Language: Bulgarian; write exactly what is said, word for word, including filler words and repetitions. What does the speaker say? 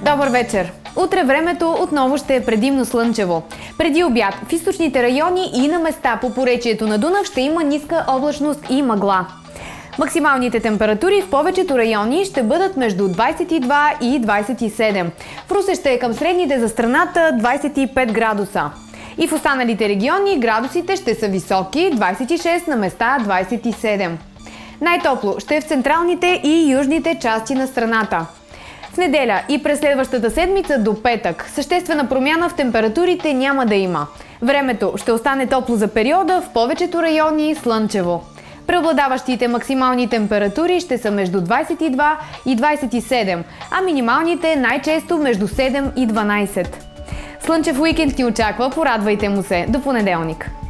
Добър вечер! Утре времето отново ще е предимно слънчево. Преди обяд в източните райони и на места по поречието на Дунав ще има ниска облачност и мъгла. Максималните температури в повечето райони ще бъдат между двадесет и два и двадесет и седем. В Русе ще е към средните за страната двадесет и пет градуса. И в останалите региони градусите ще са високи, двадесет и шест, на места двадесет и седем. Най-топло ще е в централните и южните части на страната. В неделя и през следващата седмица до петък съществена промяна в температурите няма да има. Времето ще остане топло за периода, в повечето райони слънчево. Преобладаващите максимални температури ще са между двадесет и два и двадесет и седем, а минималните най-често между седем и дванадесет. Слънчев уикенд ни очаква, порадвайте му се! До понеделник!